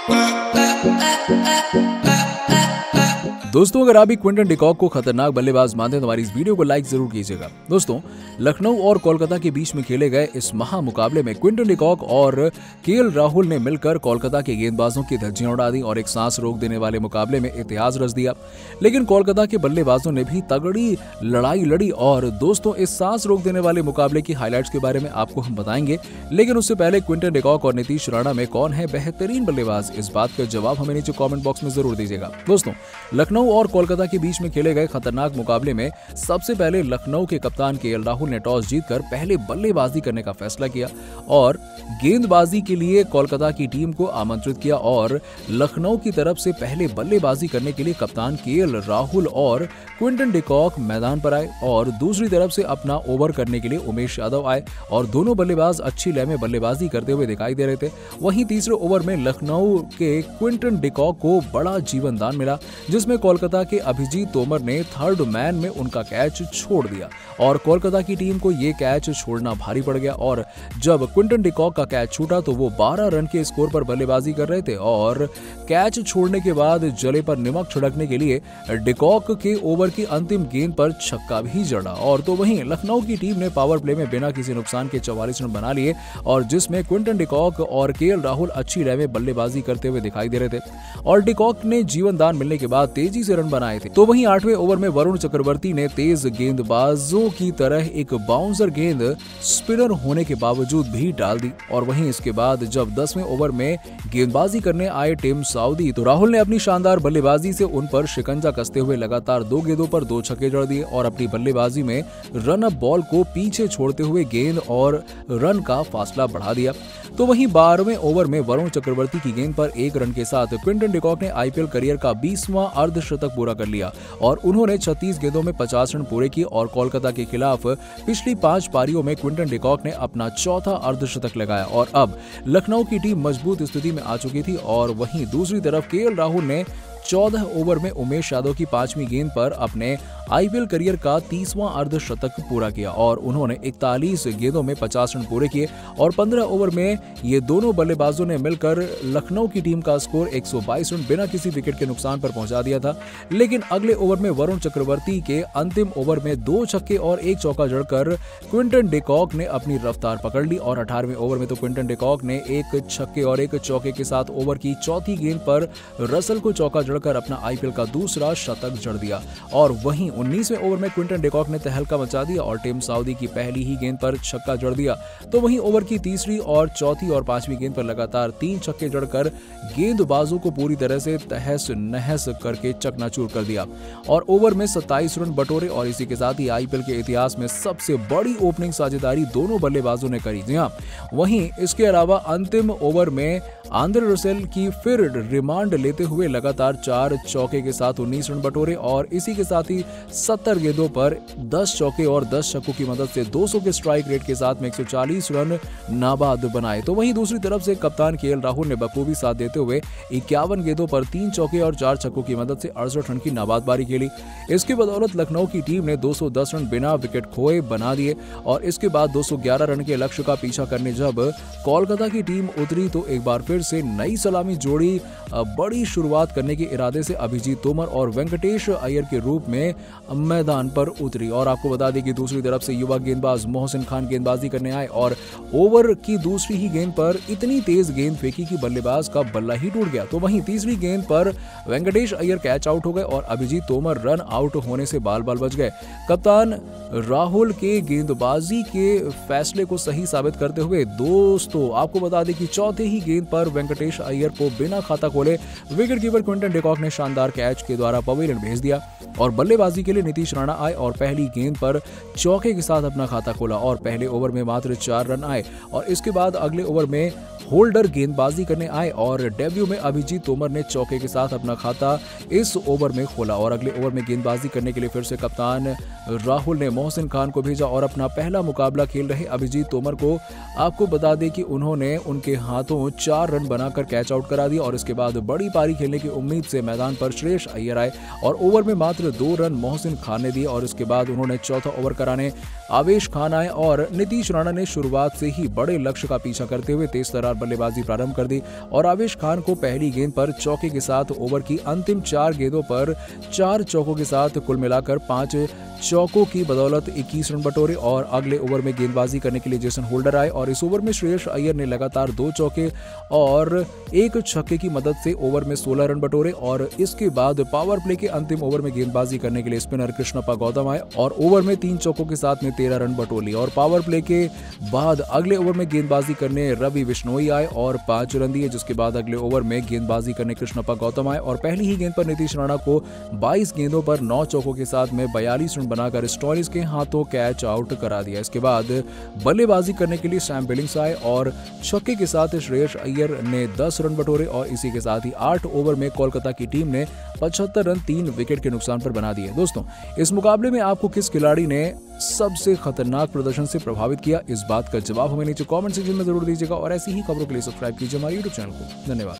दोस्तों, अगर आप भी क्विंटन डिकॉक को खतरनाक बल्लेबाज मानते हैं तो हमारी इस वीडियो को लाइक जरूर कीजिएगा। दोस्तों, लखनऊ और कोलकाता के बीच में खेले गए इस महा मुकाबले में क्विंटन डिकॉक और केएल राहुल ने मिलकर कोलकाता के गेंदबाजों की धज्जियां उड़ा दी और एक सांस रोक देने वाले मुकाबले में इतिहास रच दिया। लेकिन कोलकाता के बल्लेबाजों ने भी तगड़ी लड़ाई लड़ी और दोस्तों, इस सांस रोक देने वाले मुकाबले की हाईलाइट्स के बारे में आपको हम बताएंगे। लेकिन उससे पहले क्विंटन डिकॉक और नीतीश राणा में कौन है बेहतरीन बल्लेबाज, इस बात का जवाब हमें नीचे कॉमेंट बॉक्स में जरूर दीजिएगा। दोस्तों, लखनऊ और कोलकाता के बीच में खेले गए खतरनाक मुकाबले में सबसे पहले लखनऊ के कप्तान केएल राहुल ने टॉस जीतकर पहले बल्लेबाजी करने का फैसला किया और गेंदबाजी के लिए कोलकाता की टीम को आमंत्रित किया और लखनऊ की तरफ से पहले बल्लेबाजी करने के लिए कप्तान केएल राहुल और क्विंटन डिकॉक मैदान पर आए और दूसरी तरफ से अपना ओवर करने के लिए उमेश यादव आए और दोनों बल्लेबाज अच्छी लय में बल्लेबाजी करते हुए दिखाई दे रहे थे। वहीं तीसरे ओवर में लखनऊ के क्विंटन डिकॉक को बड़ा जीवनदान मिला, जिसमें कोलकाता के अभिजीत तोमर ने थर्ड मैन में उनका कैच छोड़ दिया और कोलकाता की टीम को यह कैच छोड़ना भारी पड़ गया। और जब क्विंटन डिकॉक का कैच छूटा तो वो 12 रन के स्कोर पर बल्लेबाजी कर रहे थे और कैच छोड़ने के बाद जले पर नमक छिड़कने के लिए डिकॉक के ओवर की अंतिम गेंद पर छक्का भी जड़ा। और तो वहीं लखनऊ की टीम ने पावर प्ले में बिना किसी नुकसान के 44 रन बना लिए और जिसमें क्विंटन डिकॉक और केएल राहुल अच्छी लय में बल्लेबाजी करते हुए दिखाई दे रहे थे और डिकॉक ने जीवनदान मिलने के बाद तेजी से रन बनाए थे। तो वहीं 8वें ओवर में वरुण चक्रवर्ती ने तेज गेंदबाजों की तरह एक बाउंसर गेंद स्पिनर होने के बावजूद भी डाल दी और वहीं इसके बाद जब 10वें ओवर में गेंदबाजी करने आए टिम साउदी तो राहुल ने अपनी शानदार बल्लेबाजी से उन पर शिकंजा कसते हुए लगातार 2 गेंदों पर 2 छक्के जड़ दिए और अपनी बल्लेबाजी में रन अप बॉल को पीछे छोड़ते हुए गेंद और रन का फासला बढ़ा दिया। तो वहीं 12वें ओवर में वरुण चक्रवर्ती की गेंद पर 1 रन के साथ क्विंटन डिकॉक ने आईपीएल करियर का 20वां अर्धशतक पूरा कर लिया और उन्होंने 36 गेंदों में 50 रन पूरे किए और कोलकाता के खिलाफ पिछली 5 पारियों में क्विंटन डिकॉक ने अपना चौथा अर्धशतक लगाया और अब लखनऊ की टीम मजबूत स्थिति में आ चुकी थी। और वहीं दूसरी तरफ केएल राहुल ने 14 ओवर में उमेश यादव की 5वीं गेंद पर अपने आईपीएल करियर का 30वां अर्धशतक पूरा किया और उन्होंने 41 गेंदों में 50 रन पूरे किए और 15 ओवर में ये दोनों बल्लेबाजों ने मिलकर लखनऊ की टीम का स्कोर 122 रन बिना किसी विकेट के नुकसान पर पहुंचा दिया था। लेकिन अगले ओवर में वरुण चक्रवर्ती के अंतिम ओवर में 2 छक्के और 1 चौका जड़कर क्विंटन डिकॉक ने अपनी रफ्तार पकड़ ली और 18वें ओवर में तो क्विंटन डिकॉक ने 1 छक्के और 1 चौके के साथ ओवर की चौथी गेंद पर रसल को चौका जड़कर अपना आईपीएल का दूसरा शतक जड़ दिया और वहीं 19वें ओवर में क्विंटन डिकॉक ने तहलका मचा दिया और टिम साउदी की पहली ही गेंद पर छक्का जड़ दिया। तो वहीं ओवर की तीसरी और चौथी और 5वीं गेंद पर लगातार 3 छक्के जड़कर गेंदबाजों को पूरी तरह से तहस नहस करके चकनाचूर कर दिया और ओवर में 27 रन बटोरे और इसी के साथ ही आईपीएल के इतिहास में सबसे बड़ी ओपनिंग साझेदारी दोनों बल्लेबाजों ने करी। जी हां, वहीं इसके अलावा अंतिम ओवर में आंद्रे रसेल की फिर रिमांड लेते हुए लगातार 4 चौके के साथ 19 रन बटोरे और इसी के साथ ही 70 गेंदों पर 10 चौके और 10 छक्कों की मदद से 200 के स्ट्राइक रेट के साथ में 140 रन नाबाद बनाए। तो वहीं दूसरी तरफ से कप्तान केएल राहुल ने बखूबी साथ देते हुए 51 गेंदों पर 3 चौके और 4 छक्कों की मदद से 68 रन की नाबाद पारी खेली। इसकी बदौलत लखनऊ की टीम ने 210 रन बिना विकेट खोए बना दिए और इसके बाद 211 रन के लक्ष्य का पीछा करने जब कोलकाता की टीम उतरी तो एक बार फिर से नई सलामी जोड़ी बड़ी शुरुआत करने के इरादे से अभिजीत तोमर और वेंकटेश अय्यर के रूप में मैदान पर उतरी। और आपको बता दें कि दूसरी तरफ से युवा गेंदबाज मोहसिन खान गेंदबाजी करने आए और ओवर की दूसरी ही गेंद पर इतनी तेज गेंद फेंकी कि बल्लेबाज का बल्ला ही टूट गया। तो वहीं तीसरी गेंद पर वेंकटेश अय्यर कैच आउट हो गए और अभिजीत तोमर रन आउट होने से बाल बाल बच गए। कप्तान राहुल के गेंदबाजी के फैसले को सही साबित करते हुए दोस्तों आपको बता दें कि चौथे ही गेंद पर वेंकटेश अय्यर को बिना खाता खोले विकेट कीपर क्विंटन डिकॉक ने शानदार कैच के द्वारा पवेलियन भेज दिया और बल्लेबाजी के लिए नीतीश राणा आए और पहली गेंद पर चौके के साथ अपना खाता खोला और पहले ओवर में मात्र 4 रन आए और इसके बाद अगले ओवर में होल्डर गेंदबाजी करने आए और डेब्यू में अभिजीत तोमर ने चौके के साथ अपना खाता इस ओवर में खोला और अगले ओवर में गेंदबाजी करने के लिए फिर से कप्तान राहुल ने मोहसिन खान को भेजा और अपना पहला मुकाबला खेल रहे अभिजीत तोमर को आपको बता दें कि उन्होंने उनके हाथों 4 रन बनाकर कैच आउट करा दिया और इसके बाद बड़ी पारी खेलने की उम्मीद से मैदान पर श्रेयस अय्यर आए और ओवर में मात्र 2 रन मोहसिन खान ने दिए और इसके बाद उन्होंने चौथा ओवर कराने आवेश खान आए और नीतीश राणा ने शुरुआत से ही बड़े लक्ष्य का पीछा करते हुए तेज तर्रार बल्लेबाजी प्रारंभ कर दी और आवेश खान को पहली गेंद पर चौके के साथ ओवर की अंतिम 4 गेंदों पर 4 चौकों के साथ कुल मिलाकर 5 चौकों की बदौलत 21 रन बटोरे और अगले ओवर में गेंदबाजी करने के लिए जेसन होल्डर आए और इस ओवर में श्रेयस अय्यर ने लगातार 2 चौके और 1 छक्के की मदद से ओवर में 16 रन बटोरे और इसके बाद पावर प्ले के अंतिम ओवर में गेंदबाजी करने के लिए स्पिनर कृष्णप्पा गौतम आए और ओवर में 3 चौकों के साथ में 13 रन बटोर लिए और पावर प्ले के बाद अगले ओवर में गेंदबाजी करने रवि बिश्नोई आए और 5 रन दिए, जिसके बाद अगले ओवर में गेंदबाजी करने कृष्णप्पा गौतम आए और पहली ही गेंद पर नीतीश राणा को 22 गेंदों पर 9 चौकों के साथ में 42 रन बनाकर स्टॉइनिस के हाथों कैच आउट करा दिया। इसके बाद बल्लेबाजी करने के लिए सैम बिलिंग्स आए और छक्के के साथ श्रेयस अय्यर ने 10 रन बटोरे और इसी के साथ ही 8 ओवर में कोलकाता की टीम ने 75 रन 3 विकेट के नुकसान पर बना दिए। दोस्तों, इस मुकाबले में आपको किस खिलाड़ी ने सबसे खतरनाक प्रदर्शन से प्रभावित किया, इस बात का जवाब हमें नीचे कमेंट सेक्शन में जरूर दीजिएगा और ऐसी ही खबरों के लिए सब्सक्राइब कीजिए हमारे YouTube चैनल को। धन्यवाद।